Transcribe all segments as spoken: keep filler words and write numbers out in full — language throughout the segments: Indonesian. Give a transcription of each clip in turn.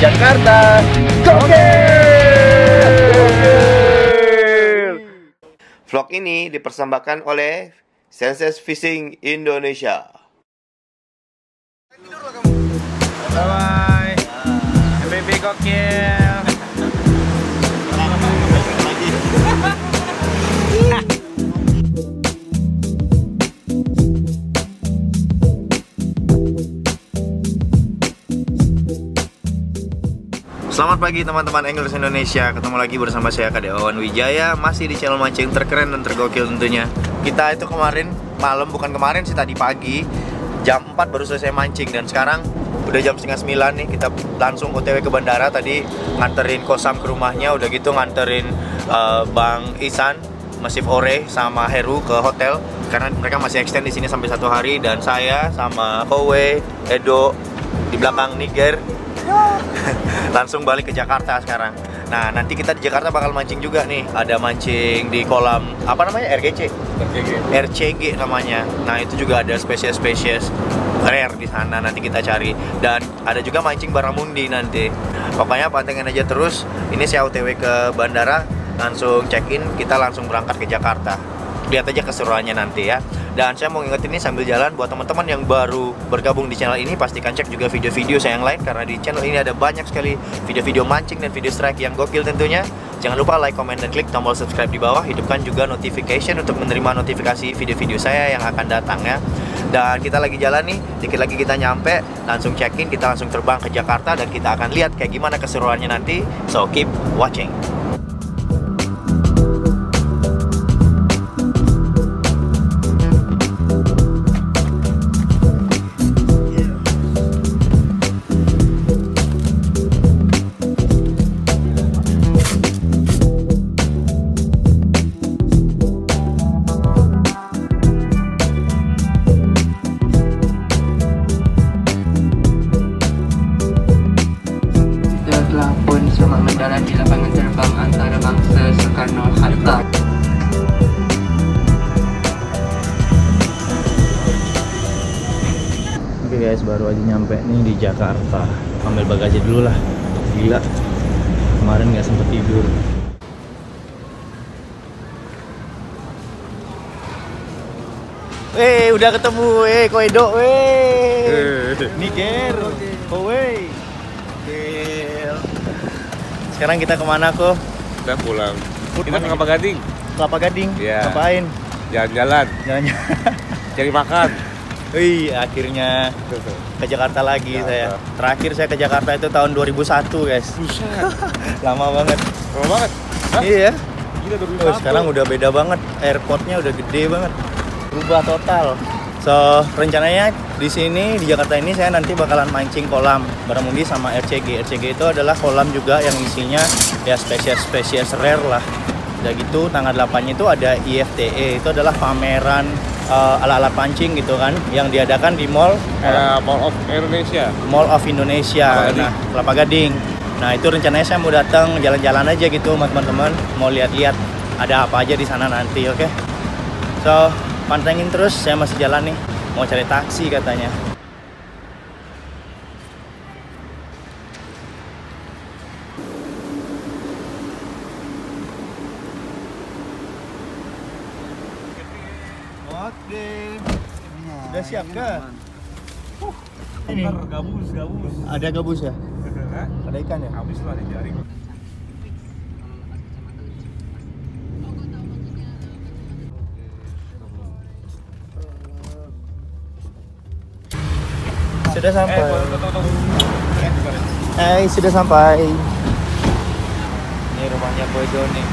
Jakarta. Gokil! Vlog ini dipersembahkan oleh Senses Fishing Indonesia. Bye-bye. M V P gokil. Selamat pagi teman-teman Anglers Indonesia. Ketemu lagi bersama saya Kade Wawan Wijaya. Masih di channel mancing terkeren dan tergokil tentunya. Kita itu kemarin malam, bukan kemarin sih, tadi pagi jam empat baru selesai mancing. Dan sekarang udah jam setengah sembilan nih. Kita langsung O T W ke bandara. Tadi nganterin Kosam ke rumahnya. Udah gitu nganterin uh, Bang Isan, Masif Ore sama Heru ke hotel. Karena mereka masih extend di sini sampai satu hari. Dan saya sama Kowe, Edo di belakang Niger langsung balik ke Jakarta sekarang. Nah, nanti kita di Jakarta bakal mancing juga nih. Ada mancing di kolam apa namanya? R G C. R G G. R C G namanya. Nah, itu juga ada spesies-spesies rare di sana, nanti kita cari. Dan ada juga mancing barramundi nanti. Pokoknya pantengin aja terus. Ini saya O T W ke bandara, langsung check-in, kita langsung berangkat ke Jakarta. Lihat aja keseruannya nanti ya. Dan saya mau ngingetin ini sambil jalan, buat teman-teman yang baru bergabung di channel ini, pastikan cek juga video-video saya yang lain, karena di channel ini ada banyak sekali video-video mancing dan video strike yang gokil tentunya. Jangan lupa like, comment, dan klik tombol subscribe di bawah. Hidupkan juga notification untuk menerima notifikasi video-video saya yang akan datang ya. Dan kita lagi jalan nih, dikit lagi kita nyampe, langsung check-in, kita langsung terbang ke Jakarta, dan kita akan lihat kayak gimana keseruannya nanti. So keep watching. Mendarat di lapangan terbang antara bangsa Soekarno-Hatta. Oke guys, baru aja nyampe nih di Jakarta. Ambil bagasi dulu lah. Gila, kemarin nggak sempet tidur. Eh, udah ketemu, eh, Koedo, eh, Niger, Kowe. Sekarang kita kemana kok? Udah pulang. Kita ke Kelapa Gading. Kelapa Gading. Iya. Ngapain? Jalan-jalan. Jalan-jalan. Cari makan. Wih, akhirnya ke Jakarta lagi Jakarta. saya. Terakhir saya ke Jakarta itu tahun dua ribu satu, guys. Buset. Lama banget. Lama banget. Hah? Iya. Gila dua ribu satu. Oh, sekarang udah beda banget. Airportnya udah gede banget. Berubah total. So, rencananya di sini di Jakarta ini saya nanti bakalan mancing kolam barramundi sama R C G. R C G itu adalah kolam juga yang isinya ya spesies-spesies rare lah. Udah gitu tanggal delapan-nya itu ada I F T E. Itu adalah pameran uh, alat-alat pancing gitu kan yang diadakan di mall uh, Mall of Indonesia. Mall of Indonesia. Kelapa Nah, Kelapa Gading. Nah, itu rencananya saya mau datang jalan-jalan aja gitu sama teman-teman, mau lihat-lihat ada apa aja di sana nanti, oke? Okay? So, pantengin terus, saya masih jalan nih, mau cari taksi katanya. Oke, udah siap kah? Uh, ini Gabus, gabus. ada gabus ya? Ada ikan ya? Habis lah di jaring. Sudah sampai. Eh, tunggu, tunggu, tunggu. Eh, sudah sampai. Ini rumahnya Boy Doni.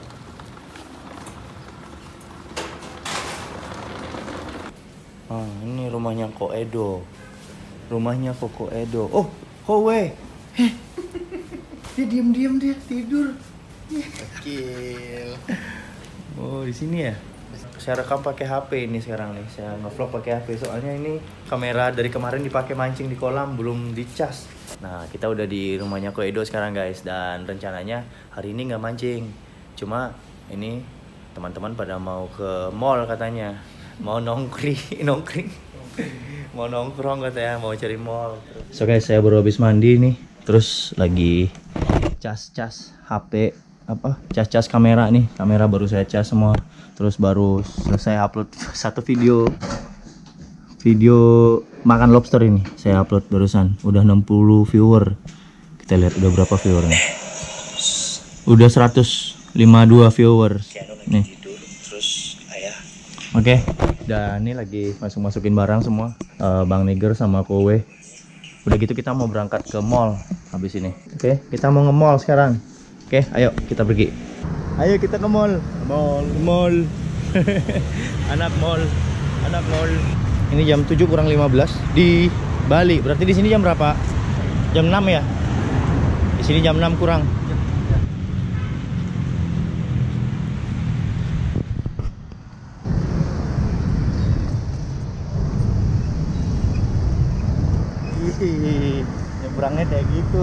Oh, ini rumahnya Ko Edo. Rumahnya Koko Edo. Oh, Kowe. Heh. Dia diam-diam dia tidur. Kecil. Oh, di sini ya? Saya rekam pakai H P ini sekarang nih. Saya nge-vlog pakai H P soalnya ini kamera dari kemarin dipakai mancing di kolam belum dicas. Nah, kita udah di rumahnya Ko Edo sekarang guys, dan rencananya hari ini nggak mancing. Cuma ini teman-teman pada mau ke mall katanya. Mau nongkring, nongkring. Mau nongkrong katanya, mau cari mall. So guys, saya baru habis mandi nih. Terus lagi cas-cas H P, apa? Cas-cas kamera nih. Kamera baru saya cas semua. Terus baru selesai upload satu video. Video makan lobster ini saya upload barusan. Udah enam puluh viewer. Kita lihat udah berapa viewernya. Udah seratus lima puluh dua viewer nih. Oke, okay. Dan ini lagi masuk-masukin barang semua. uh, Bang Niger sama Kowe. Udah gitu kita mau berangkat ke mall habis ini. Oke, okay. Kita mau nge-mall sekarang. Oke, okay, ayo kita pergi. Ayo kita ke mall. Mall, mall. Anak mall, anak mall. Ini jam tujuh kurang lima belas di Bali. Berarti di sini jam berapa? Jam enam ya? Di sini jam enam kurang. Nyebrangnya kayak gitu.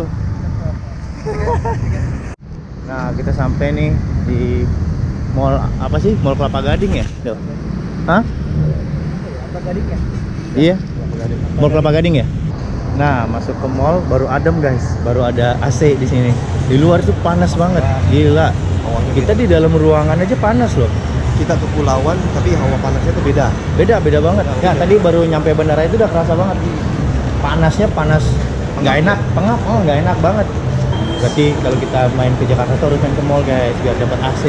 Nah, kita sampai nih di mall apa sih? Mall Kelapa Gading ya? Tuh. Hah? Kelapa Gading ya? Iya. Mall Kelapa Gading ya? Nah, masuk ke mall baru adem guys. Baru ada A C di sini. Di luar tuh panas banget. Gila. Kita di dalam ruangan aja panas loh. Kita kepulauan tapi hawa panasnya tuh beda. Beda, beda banget. Ya, tadi baru nyampe bandara itu udah kerasa banget. Panasnya panas nggak enak, pengap, oh nggak enak banget. Berarti kalau kita main ke Jakarta tuh harus main ke mall guys biar dapat A C.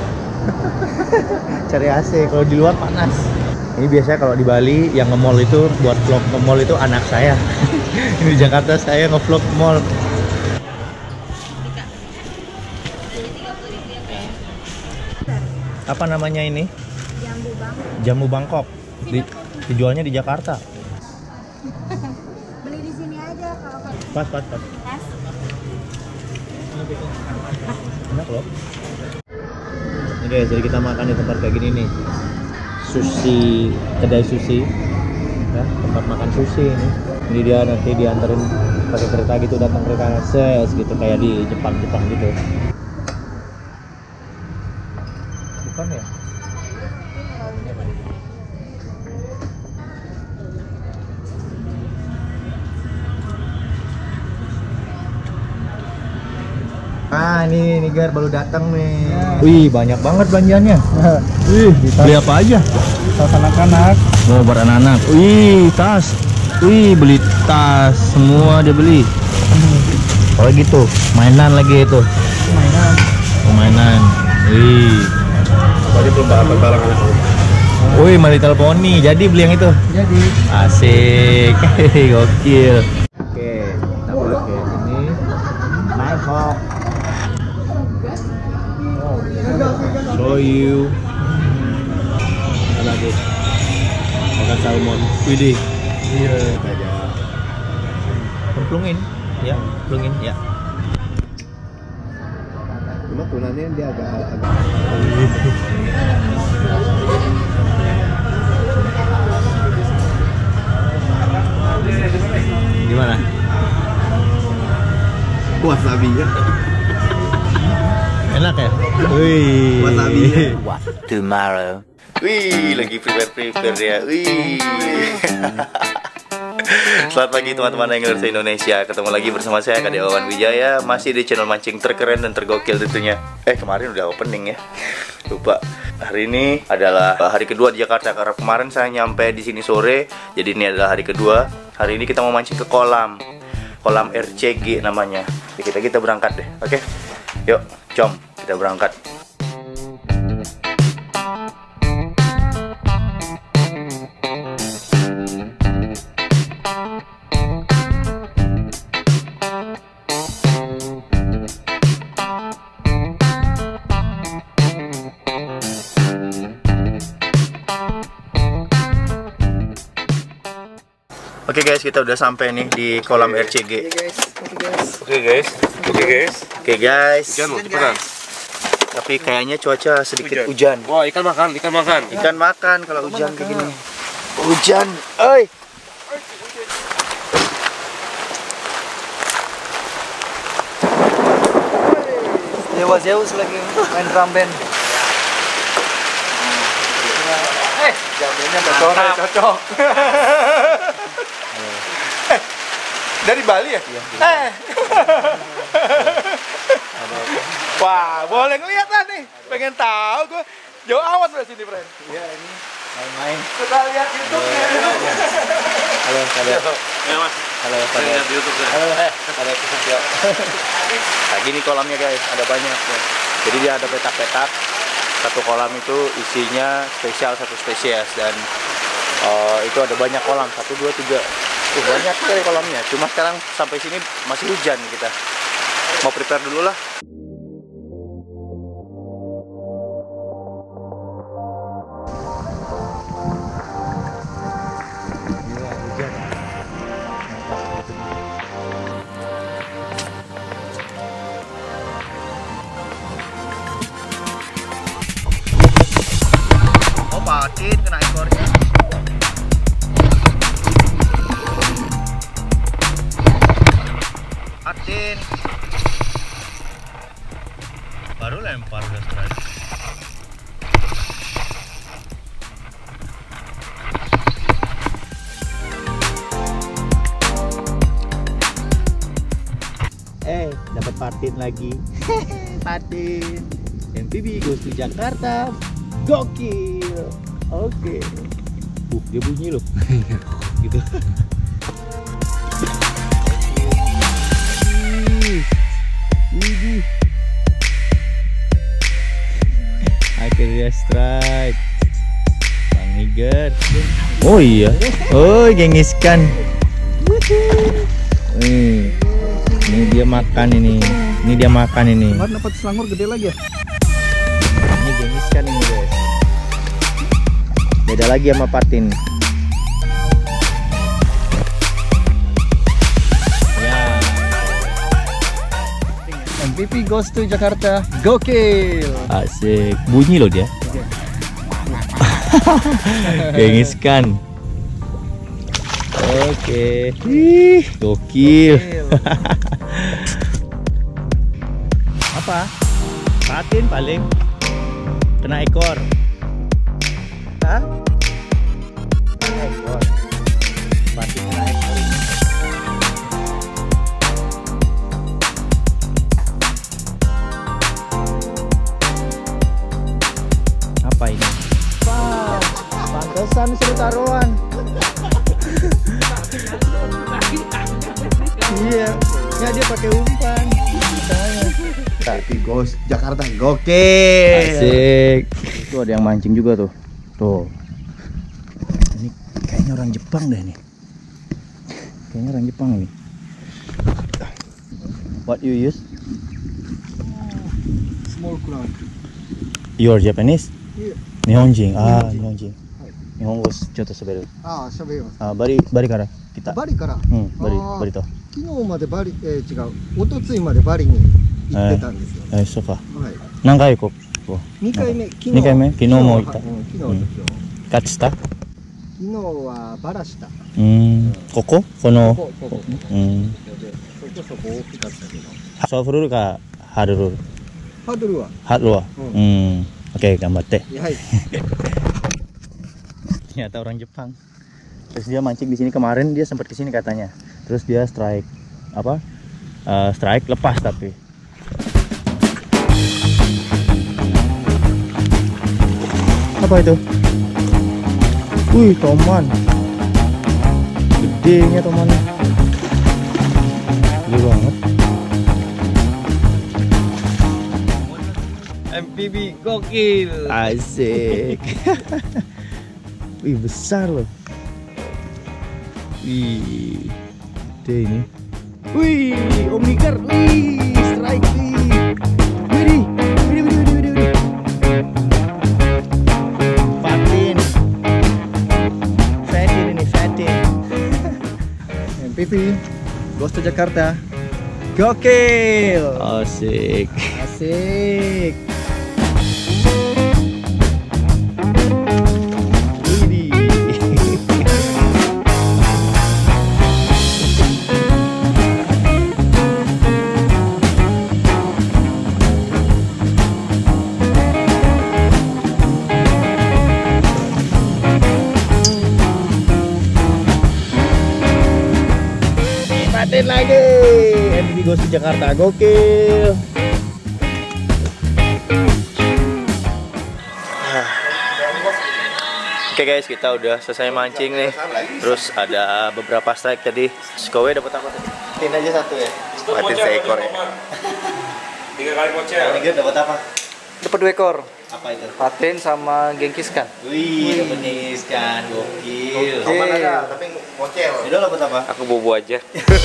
Cari A C kalau di luar panas. Ini biasanya kalau di Bali yang nge-mall itu buat vlog nge-mall itu anak saya. Ini di Jakarta saya nge-vlog mall. Apa namanya ini? Jambu Bangkok. Jambu Bangkok. Di, dijualnya di Jakarta. Beli di sini aja kalau Pas, pas, pas. pas. Enak loh. Ini guys, jadi kita makan di tempat kayak gini nih. Sushi, kedai sushi. Ya, tempat makan sushi ini. Ini dia nanti dianterin pakai kereta gitu, datang kereta ses gitu kayak di Jepang-Jepang gitu. Bukan ya? Ah, ini Niger baru datang nih. Wih, banyak banget belanjaannya. Wih, beli apa aja? Tas anak-anak. Mau buat anak-anak. Wih, tas. Wih, beli tas. Semua dia beli. Oh gitu, mainan lagi itu. Mainan. Oh, mainan. Wih. Tadi belum dapat barang itu. Wih, My Little Pony. Jadi beli yang itu. Jadi Asik. Gokil. Oke, kita boleh kayak gini. Night Hawk. Show you. Ada lagi. Makan salmon. Widih. iya. Plungin. Ya, plungin ya. Cuma tunanya dia agak agak Gimana? wasabinya. Enak ya? Wih. Wasabinya. What tomorrow? Wih, lagi prepare-prepare ya. Wih. Selamat pagi teman-teman yang se Indonesia. Ketemu lagi bersama saya Kade Wawan Wijaya, masih di channel mancing terkeren dan tergokil tentunya. Eh, kemarin udah opening ya. Lupa. Hari ini adalah hari kedua di Jakarta karena kemarin saya nyampe di sini sore. Jadi ini adalah hari kedua. Hari ini kita mau mancing ke kolam. Kolam R C G namanya. Jadi kita kita berangkat deh. Oke. Yuk, jom kita berangkat. Oke okay guys, kita udah sampai nih di kolam R C G. Oke guys, oke guys. Oke guys. Hujan loh, cepetan. Tapi kayaknya cuaca sedikit hujan. Wah, ikan makan, ikan makan. Ikan makan kalau hujan kayak gini. Hujan, oi. Dewa Zeus lagi main drum band. Eh, jamunya sore cocok. Dari Bali ya? Iya. Eh. Wah, boleh ngeliat lah nih. Pengen tahu gue. Jauh amat dari sini, friend. Iya, ini main-main. Kita lihat YouTube-nya. Halo, halo. Ya mas, Halo, saya lihat di YouTube ya. Halo, eh, ada video. Nah, gini kolamnya guys, ada banyak ya. Jadi dia ada petak-petak. Satu kolam itu isinya spesial satu spesies dan uh, itu ada banyak kolam, satu, dua, tiga. Tuh banyak sekali kolamnya. Cuma sekarang sampai sini masih hujan kita. Mau prepare dulu lah. Patin kena ekornya. Patin. Baru lempar udah strike. Eh, dapat patin lagi. Patin. M P B goes to Jakarta. Gokil. Oke. Uh, dia bunyi loh. Gitu. Widih. Akhirnya strike. Bang Niger. Oh iya. Oh, gengiskan. Nih. Ini dia makan ini. Ini dia makan ini. Kemarin dapat selangor gede lagi ya? Ini gengiskan ini guys. Beda lagi sama patin. Ya. M V P goes to Jakarta. Gokil. Asik. Bunyi loh dia. Gengiskan. Oke. Ih, gokil. Apa? Patin paling kena ekor. Hah? Kena ekor. Patin kena ekor. Apa ini? Wah, pantesan suruh taruhan. Iya, ya dia pakai umpan. Tapi goes Jakarta. Gokil. Asik. Itu ada yang mancing juga tuh. Tuh. Ini kayaknya orang Jepang deh nih. Kayaknya orang Jepang ini. What you use? Small crowd. You are Japanese? Yeah. Nihonjin. Ah, Nihonjin. Nihongoちょっと喋る。 ああ、喋ります。 あ、バリバリから来た。 バリから。 うん、バリあーバリと。 昨日までバリ、えー、違う。一昨日までバリに行ってたんですよ。 えー、そうか。 はい。 何回ここ？ 二回目。昨日。 二回目？昨日も行った。 昨日はうん昨日と今日。 勝ちた？ 昨日はバラした。 うーん。ここ？この。 ここここうん。 そこそこ大きかったけど。 ソフルルかハルルル？ ハードルは。 ハルルは。 ううん。Oke, 頑張って。 はい。 Ternyata orang Jepang. Terus dia mancing di sini kemarin, dia sempat kesini katanya. Terus dia strike apa? Uh, strike lepas tapi. Apa itu? Wih, toman. Gedenya tomannya. Gede banget. M P B gokil. Asik. Wih, besar loh. Wih, gede ini. Wih, Om Niger. Wih, strike wih. Wih, wih, wih, wih, wih, wih. Fatin. Fatin ini, Fatin. M P V goes to Jakarta. Gokil. Asik. Asik. Fatin lagi. M V P goes to Jakarta, gokil. Oke okay guys, kita udah selesai mancing nih. Terus ada beberapa strike tadi. Kowe dapat apa tadi? Tin aja satu ya. Patin seekor ya. Tiga kali mocel. Tiga dapat apa? Dapat dua ekor. Apa itu? Patin sama gengkiskan. Wih, dapat ikan, gokil. Toman ada, tapi mocel. Itu dapat apa? Aku bobo aja.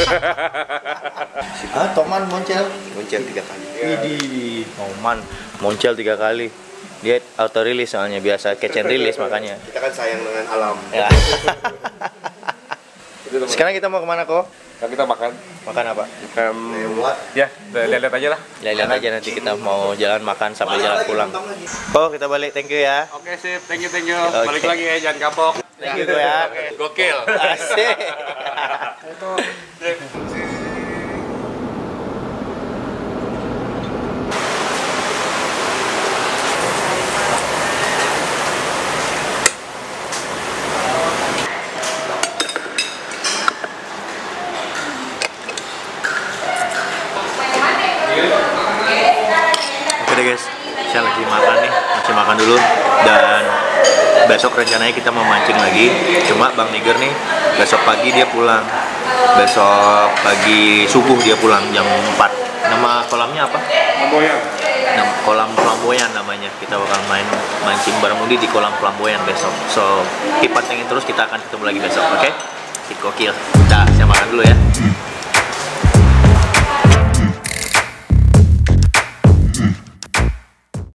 Ah, toman moncel. Mocel tiga kali. Widih, toman moncel tiga kali. Dia auto release soalnya, biasa catch and release makanya. Kita kan sayang dengan alam. Ya. Sekarang kita mau kemana kok? Sekarang kita makan. Makan apa? Makan. Lewat. Ya, lihat-lihat aja lah. Lihat aja nanti kita mau jalan makan sampai jalan pulang. Oh, kita balik. Thank you ya. Oke sip, thank you thank you. Oke. Balik lagi ya, jangan kapok. Thank you ya. Gokil. Asik. Oke deh guys, saya lagi makan nih, masih makan dulu. Dan besok rencananya kita mau mancing lagi. Cuma Bang Niger nih, besok pagi dia pulang. Besok pagi subuh dia pulang jam empat. Nama kolamnya apa? Flamboyan. Nama, kolam Flamboyan namanya. Kita bakal main mancing bareng di kolam Flamboyan besok. So, keep pantengin terus, kita akan ketemu lagi besok, oke? Okay? Gokil. Udah, saya makan dulu ya.